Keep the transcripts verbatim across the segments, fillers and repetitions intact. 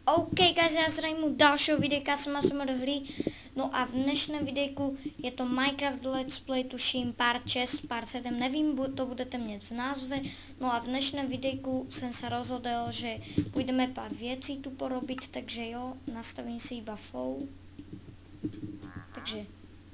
OK, guys, já zdravím u dalšího videjka, jsem Asmr hry. No a v dnešním videjku je to Minecraft Let's Play, tuším part šest, part sedm, nevím, to budete mít v názve. No a v dnešním videjku jsem se rozhodl, že půjdeme pár věcí tu porobit, takže jo, nastavím si iba flow. Takže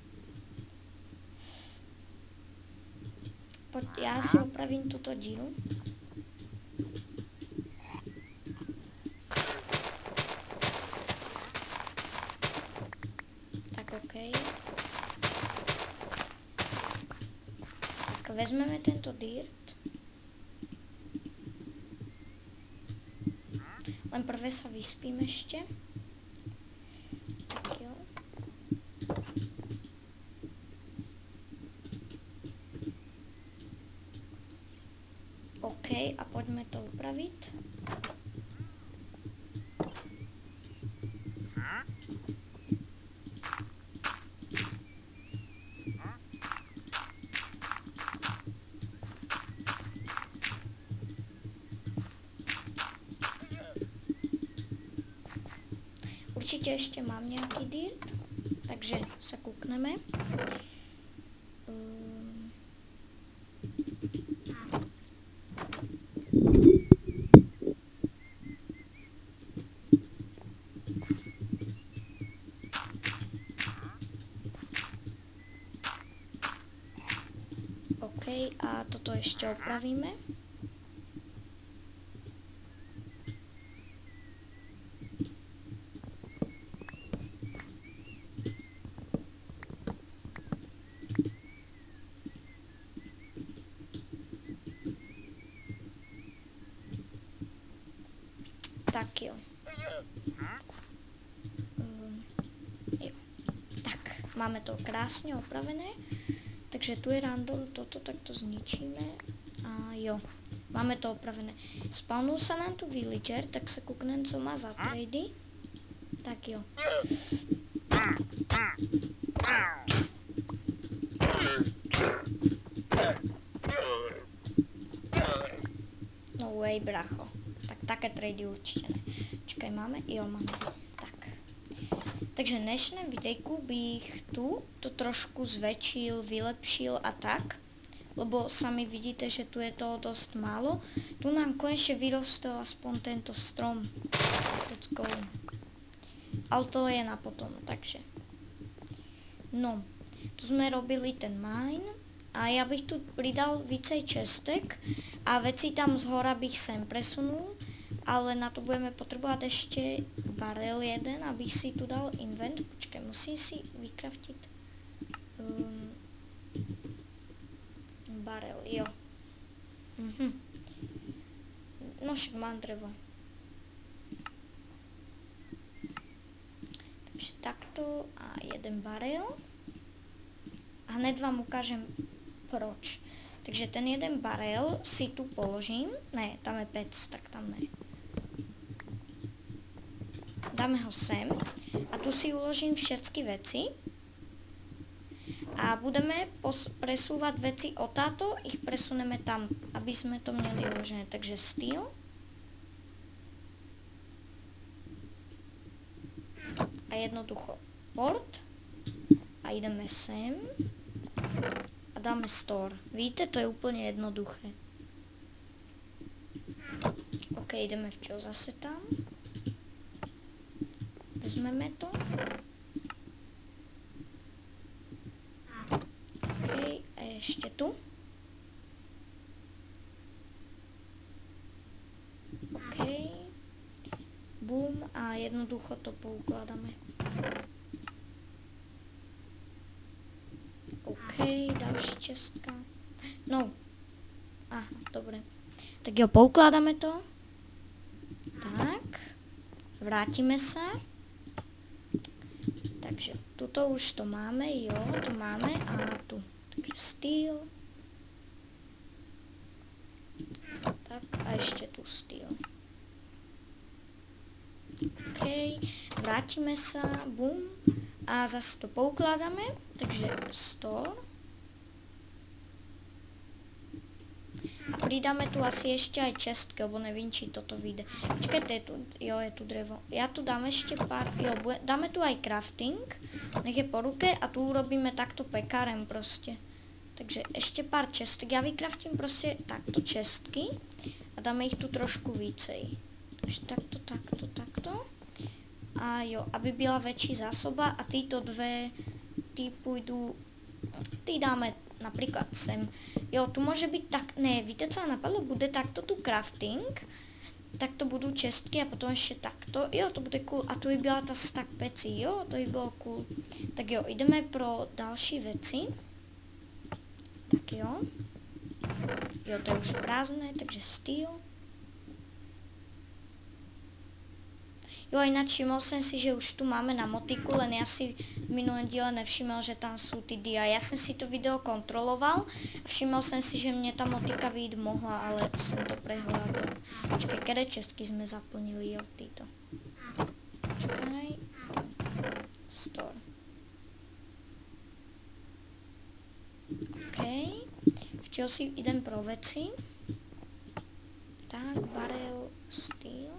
pojď, já si opravím tuto díru. Okay. Tak vezmeme tento dirt. Len prvé sa vyspím ešte. Tak jo. OK, a poďme to upraviť. Určitě ještě mám nějaký dirt, takže se koukneme. Um. OK, a toto ještě opravíme. Tak jo. Um, jo. Tak, máme to krásně opravené. Takže tu je random toto, tak to zničíme. A jo, máme to opravené. Spawnul se nám tu villager, tak se koukneme, co má za trady. Tak jo. No way, bracho. Tak také trady určitě ne. Čekaj, máme? Jo, máme. Tak. Takže v dnešním videjku bych tu to trošku zväčšil, vylepšil a tak. Lebo sami vidíte, že tu je toho dost málo. Tu nám konečně vyrostl aspoň tento strom. Let's go. Ale to je na potom, takže. No, tu jsme robili ten mine. A já bych tu pridal vícej čestek a věci tam z hora bych sem presunul. Ale na to budeme potřebovat ještě barel jeden, abych si tu dal invent. Počkej, musím si vykraftit um, barel, jo. Mhm. No však mám drevo. Takže takto a jeden barel. A hned vám ukážem proč. Takže ten jeden barel si tu položím. Ne, tam je pec, tak tam ne. Dáme ho sem a tu si uložím všetky veci a budeme presúvať veci o táto, ich presuneme tam, aby sme to měli uložené. Takže steel a jednoducho port a ideme sem a dáme store. Víte, to je úplně jednoduché. OK, ideme včo zase tam. Vezmeme to. OK, a ještě tu. OK. Boom a jednoducho to poukladáme. OK, další česká. No. Aha, dobré. Tak jo, poukládáme to. Tak. Vrátíme se. Takže tuto už to máme, jo, to máme a tu. Takže steel. Tak a ještě tu steel. OK, vrátíme se, boom. A zase to poukládáme, takže store. A pridáme tu asi ještě aj čestky, lebo nevím, či toto vyjde. Počkejte, je tu, jo, je tu drevo. Já tu dám ještě pár, jo, bude, dáme tu aj crafting, nech je po ruke a tu urobíme takto pekárem prostě. Takže ještě pár čestek, já vykraftím prostě takto čestky a dáme jich tu trošku vícej. Takže takto, takto, takto. A jo, aby byla větší zásoba a tyto dvě, ty půjdu, ty dáme například sem. Jo, tu může být tak, ne, víte co napadlo, bude takto tu crafting, tak to budou čestky a potom ještě takto, jo, to bude cool a tu by byla ta stack pecí, jo, to by bylo cool. Tak jo, jdeme pro další věci. Tak jo. Jo, to je už prázdné, takže steel. Jo, jinak všiml jsem si, že už tu máme na motiku, len já si v minulém díle nevšiml, že tam jsou ty dia. Já jsem si to video kontroloval a všiml jsem si, že mě ta motika vyjít mohla, ale jsem to prehlédl. Počkej, které čestky jsme zaplnili, jo, tyto. Počkej. Store. OK. Včel si jdem pro věci. Tak, barrel, steel.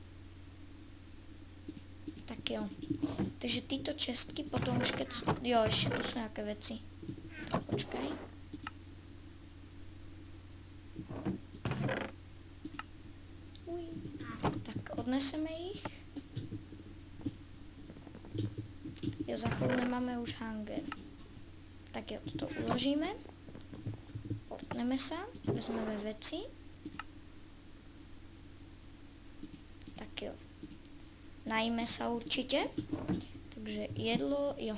Tak jo. Takže tyto čestky potom už keď jsou, jo, ještě tu jsou nějaké věci. Tak počkej. Uj. Tak odneseme jich. Jo, za chvíli nemáme už hanger. Tak jo, to uložíme. Portneme se, vezmeme věci. Tak jo. Najíme se určitě. Takže jedlo, jo.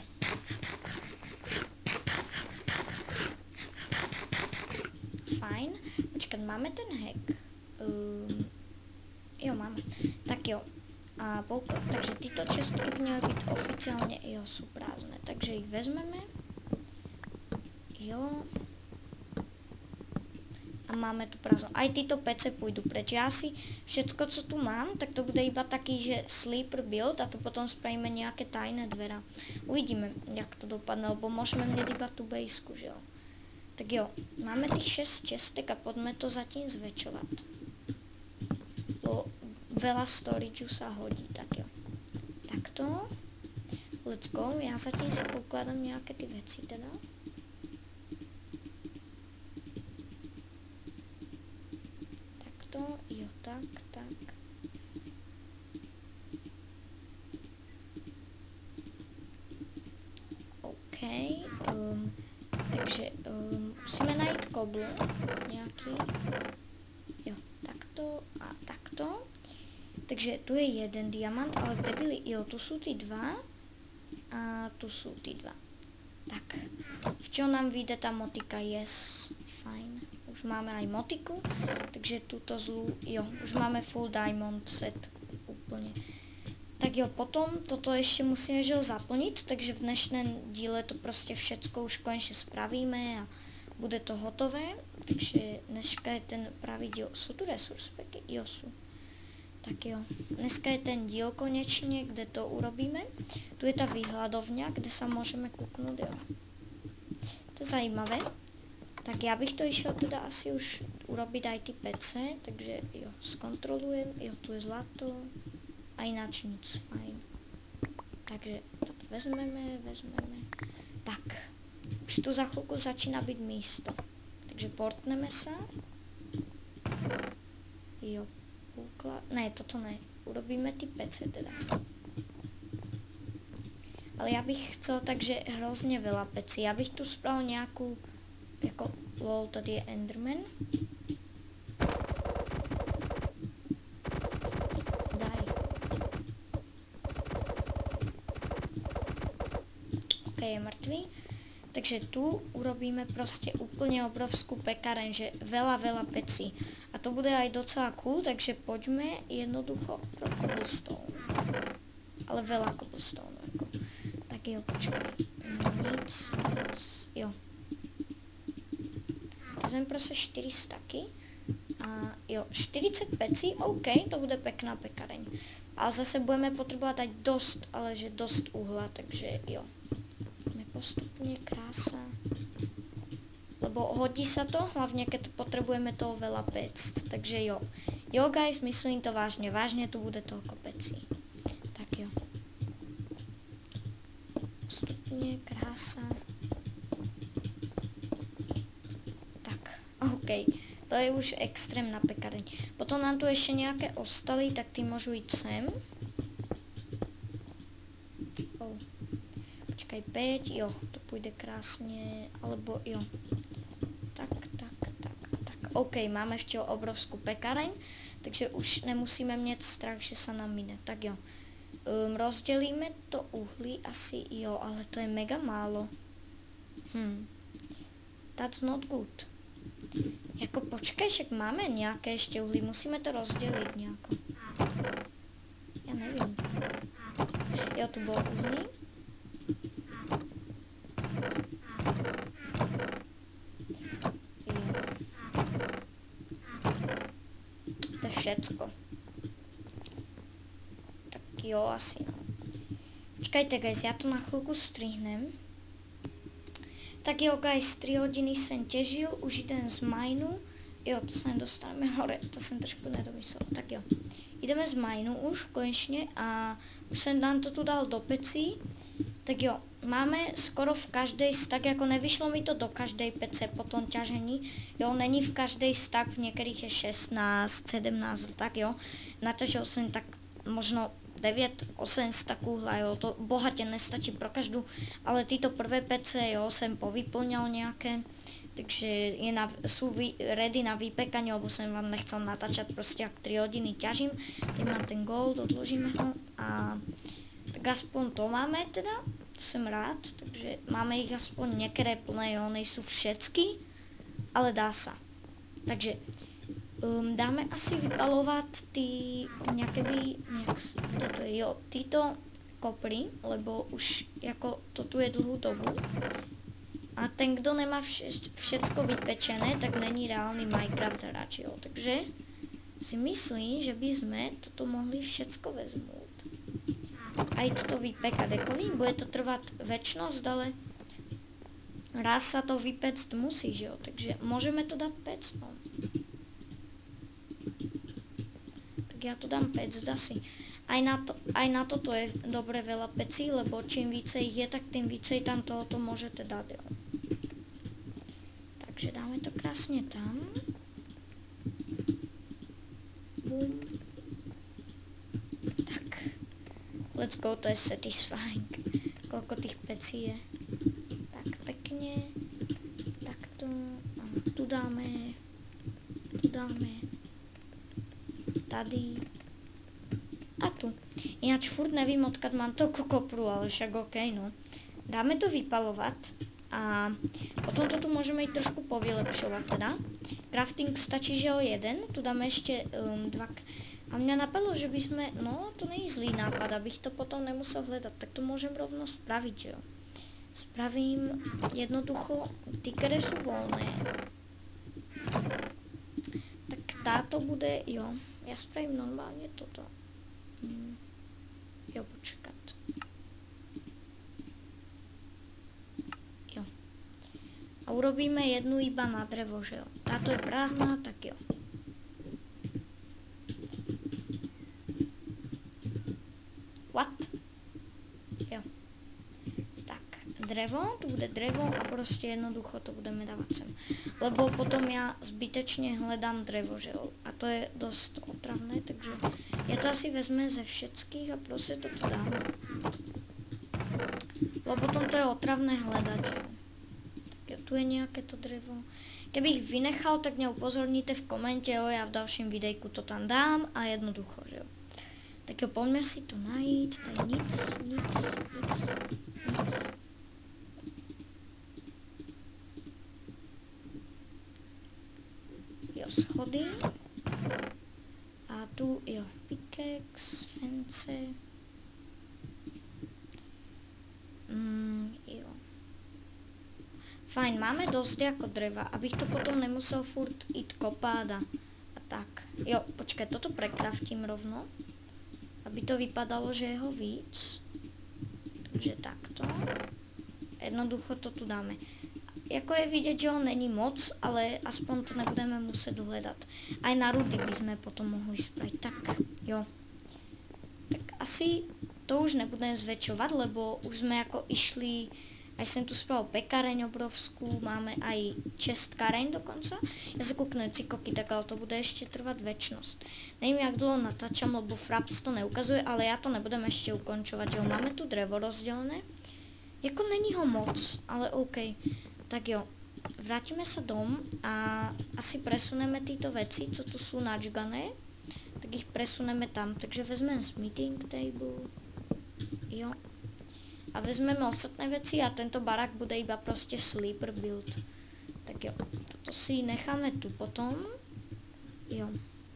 Fajn. Počkat, máme ten hack. Um, jo, máme. Tak jo. A poukl, takže tyto čestky by měly být oficiálně, jo, jsou prázdné. Takže jich vezmeme. Jo. A máme tu prázdnou. Aj tyto pece půjdu preč. Já si všecko, co tu mám, tak to bude iba taký, že sleeper build a tu potom spravíme nějaké tajné dvera. Uvidíme, jak to dopadne, lebo můžeme mít iba tu bejsku, že jo. Tak jo, máme těch šest čestek a pojďme to zatím zväčšovat. Bo veľa storageu sa hodí, tak jo. Takto. Let's go, já zatím si poukladám nějaké ty věci teda. Takto, jo, tak, tak. OK, um, takže um, musíme najít kobl nějaký. Jo, takto a takto. Takže tu je jeden diamant, ale kde byly, jo, tu jsou ty dva a tu jsou ty dva. Tak, v čem nám vyjde ta motika, yes, fajn. Už máme aj motiku, takže tuto zlou, jo, už máme full diamond set úplně. Tak jo, potom toto ještě musíme žel zaplnit, takže v dnešním díle to prostě všecko už konečně spravíme a bude to hotové. Takže dneska je ten pravý díl, jsou tu resource packy? Jo, jsou. Tak jo, dneska je ten díl konečně, kde to urobíme. Tu je ta výhľadovňa, kde se můžeme kouknout, jo. To je zajímavé. Tak já bych to išel teda asi už urobit aj ty pece, takže jo, zkontrolujem, jo, tu je zlato a jináč nic, fajn. Takže to vezmeme, vezmeme. Tak, už tu za chvilku začíná být místo. Takže portneme se. Jo, půlkla, ne, toto ne, urobíme ty pece teda. Ale já bych chcel takže hrozně veľa pecí, já bych tu spravil nějakou, jako, lol, tady je Enderman. Daj. Ok, je mrtvý. Takže tu urobíme prostě úplně obrovskou pekáreň, že veľa, veľa pecí. A to bude aj docela cool, takže pojďme jednoducho pro cobblestone. Ale veľa cobblestone, jako. Tak jo, počkej. Nic, nic, jo. Vezmeme prostě čtyři staky. A jo, čtyřicet pecí, OK, to bude pekná pekareň. Ale zase budeme potřebovat aj dost, ale že dost uhla, takže jo. Postupně krása. Lebo lebo hodí sa to, hlavne keď potrebujeme toho veľa pecť, takže jo. Jo guys, myslím to vážne, vážne tu bude toľko pecí. Tak jo. Stupne, krása. Tak, OK. To je už extrémna pekareň. Potom nám tu ešte nejaké ostali, tak tí môžu ísť sem. Oh. Počkaj, päť, jo, to pôjde krásne, alebo jo. Tak, tak, tak, tak. OK, máme ešte obrovskú pekareň, takže už nemusíme mieť strach, že sa nám mine. Tak jo. Um, rozdelíme to uhlí asi, jo, ale to je mega málo. Hm. That's not good. Jako počkej, však máme nejaké ešte uhlí, musíme to rozdeliť nejako. Ja neviem. Jo, tu bolo uhlí. To je všetko. Tak jo, asi no. Počkajte guys, ja to na chvíľku strihnem. Tak jo guys, tri hodiny jsem těžil, už jdem z minu. Jo, to se nedostaneme hore, to jsem trošku nedomyslel. Tak jo, jdeme z minu už konečně a už jsem nám to tu dal do pecí. Tak jo, máme skoro v každej stack, jako nevyšlo mi to do každej pece po tom ťažení. Jo, není v každej stack, v některých je šestnáct, sedmnáct, tak jo. Naťažil jsem tak možno devět osm staků hla, jo, to bohatě nestačí pro každou, ale tyto prvé pece, jo, jsem povyplňal nějaké, takže je na, jsou vy, ready na vypekání, lebo jsem vám nechcel natáčet prostě jak tři hodiny ťažím. Teď mám ten gold, odložíme ho a tak aspoň to máme teda, to jsem rád, takže máme jich aspoň některé plné, jo, nejsou všetky, ale dá se. Takže Um, dáme asi vypalovat ty nějaké by, nějak, toto, jo, tyto kopry, lebo už jako to tu je dlouhou dobu. A ten, kdo nemá vše, všecko vypečené, tak není reálný Minecraft hráč, jo. Takže si myslím, že by jsme toto mohli všecko vezmout. A jít to vypekat, jako vím, bude to trvat večnost, ale raz sa to vypect musí, že jo. Takže můžeme to dát pec, no. Ja to dám pec, dá si. Aj na, to, aj na toto je dobre veľa pecí, lebo čím více ich je, tak tým vícej tam tohoto môžete dať. Jo. Takže dáme to krásne tam. Bum. Tak. Let's go, to je satisfying. Koľko tých pecí je. Tak pekne. Takto. A tu dáme. Tu dáme. Tady a tu. Ináč furt nevím, odkud mám toľko kopru, ale však OK, no. Dáme to vypalovat a potom to tu můžeme i trošku povylepšovat teda. Crafting stačí, že o jeden, tu dáme ještě um, dva. A mě napadlo, že bychom, no to není zlý nápad, abych to potom nemusel hledat, tak to můžem rovno spravit, že jo. Spravím jednoducho ty, které jsou volné. Tak táto bude, jo. Já spravím normálně toto. Hmm. Jo, počkat. Jo. A urobíme jednu iba na drevo, že jo. Táto je prázdná, tak jo. What? Jo. Tak, drevo, tu bude drevo a prostě jednoducho to budeme dávat sem. Lebo potom já zbytečně hledám drevo, že jo. A to je dost otravné, takže já to asi vezme ze všetkých a prostě to tu dám. Lebo potom to je otravné hledat, že jo. Tak jo, tu je nějaké to drevo. Kdybych vynechal, tak mě upozorníte v komentě, jo, já v dalším videjku to tam dám a jednoducho, že jo. Tak jo, pojďme si to najít, tady nic, nic, nic, nic. Jo, schody. A tu, jo, pickaxe, fence. Mm, jo. Fajn, máme dost jako dřeva, abych to potom nemusel furt jít kopat a, a tak. Jo, počkej, toto prekraftím rovno, aby to vypadalo, že je ho víc. Takže takto. Jednoducho to tu dáme. jako je vidět, že ho není moc, ale aspoň to nebudeme muset hledat. A i na rudy bychom potom mohli spravit. Tak jo. Tak asi to už nebudeme zväčšovat, lebo už jsme jako išli, aj jsem tu spravil pekareň obrovskou, máme aj čestkareň dokonca. Já se kouknu cikoky, tak ale to bude ještě trvat večnost. Nevím, jak dlouho natáčam, lebo Fraps to neukazuje, ale já to nebudem ještě ukončovat, že jo. Máme tu drevo rozdělené. Jako není ho moc, ale OK. Tak jo, vrátíme se dom a asi presuneme tyto věci, co tu jsou načgané, tak jich presuneme tam. Takže vezmeme meeting table, jo. A vezmeme ostatné věci a tento barák bude iba prostě sleeper build. Tak jo, toto si necháme tu potom, jo.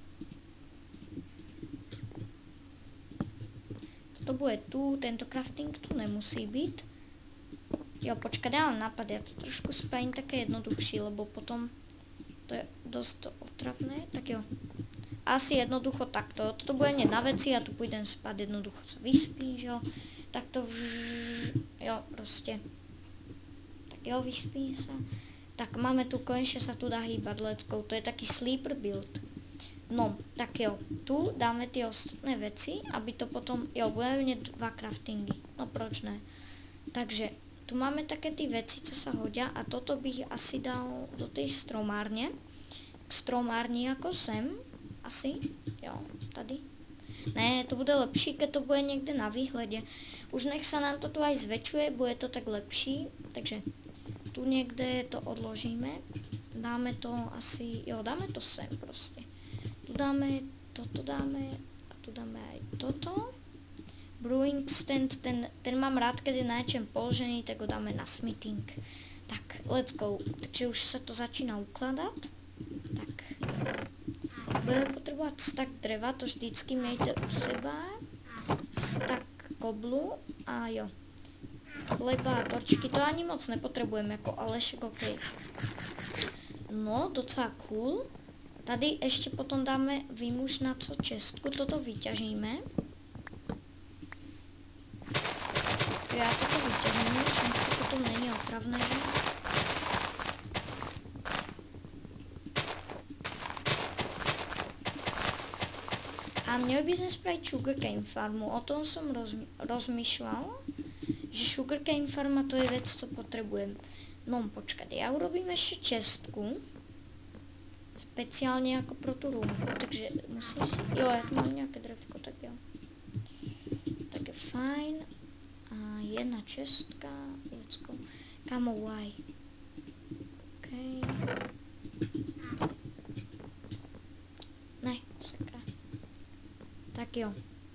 Toto bude tu, tento crafting tu nemusí být. Jo, počkat, já mám nápad, já to trošku spravím také jednoduchší, lebo potom to je dost otravné, tak jo. Asi jednoducho takto, toto bude mě na věci a tu půjdem spát, jednoducho se vyspí, že jo. Tak to vž... jo, prostě. Tak jo, vyspí se. Tak máme tu konečně se tu dá hýbat letkou, to je taky sleeper build. No, tak jo, tu dáme ty ostatné věci, aby to potom, jo, budeme mít dva craftingy, no proč ne. Takže tu máme také ty věci, co se hodí a toto bych asi dal do té stromárně. K stromárni jako sem, asi, jo, tady. Ne, to bude lepší, když to bude někde na výhledě. Už nech se nám to tu aj zväčšuje, bude to tak lepší, takže tu někde to odložíme. Dáme to asi, jo, dáme to sem prostě. Tu dáme, toto dáme a tu dáme aj toto. Brewing stand, ten, ten mám rád, když je na něčem položený, tak ho dáme na smithing. Tak, let's go. Takže už se to začíná ukládat. Tak. Budeme potřebovat stack dřeva, to vždycky mějte u sebe. Stack koblu a jo. Chleba a torčky, to ani moc nepotřebujeme, jako Alešek, ok. No, docela cool. Tady ještě potom dáme výmuž na co čestku, toto vyťažíme. Já toto vyťažím, už to potom není otravné. A měli bychom spravit sugarcane farmu, o tom jsem roz, rozmýšlel, že sugarcane farma to je věc, co potřebujeme. No počkat, já urobím ještě čestku, speciálně jako pro tu rumku, takže musím si, jo, já tu mám nějaké drevko, tak jo. Tak je fajn. A jedna čestka, let's go. Kámo, why? Okay. Ne, sakra. Tak jo.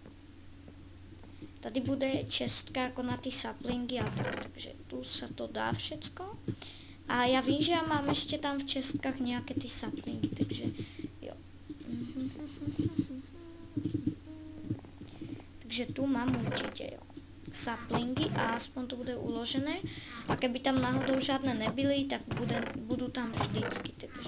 Tady bude čestka jako na ty saplingy a tak, takže tu se to dá všecko. A já vím, že já mám ještě tam v čestkách nějaké ty saplingy, takže jo. Takže tu mám určitě, jo. Saplingy a aspoň to bude uložené. A keby tam náhodou žádné nebyly, tak bude, budu tam vždycky, takže...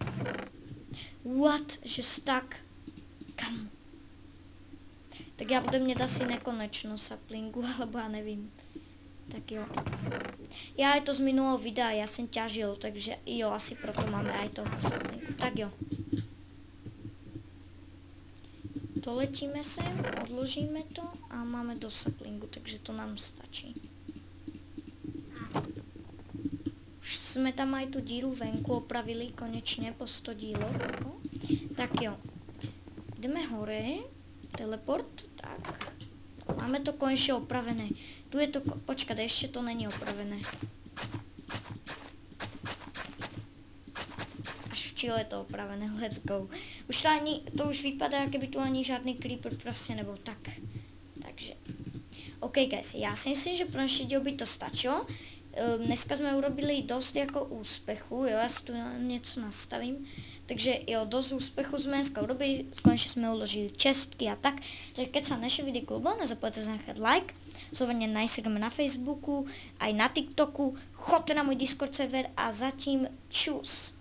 What? Že stack? Kam? Tak já budu mít asi nekonečno saplingu, alebo já nevím. Tak jo. Já je to z minulého videa, já jsem ťažil, takže jo, asi proto máme aj toho saplingu. Tak jo. Doletíme sem, odložíme to a máme do saplingu, takže to nám stačí. Už jsme tam aj tu díru venku opravili konečně po sto díloch. Jako. Tak jo. Jdeme hore. Teleport, tak. Máme to konečně opravené. Tu je to, počkat, ještě to není opravené. Až v Chile je to opravené, let's go. Už to ani, to už vypadá, jak by tu ani žádný creeper prostě nebyl, tak. Takže. OK guys, já si myslím, že pro naše díl by to stačilo. Um, dneska jsme urobili dost jako úspěchu, jo, já si tu něco nastavím. Takže jo, dost úspěchu jsme dneska urobili, konečně jsme uložili čestky a tak. Takže keď sa naše video ľúbilo, nezapomeňte zanechať like, slovene na Instagrame, na Facebooku, aj na TikToku, choďte na můj Discord server a zatím čus.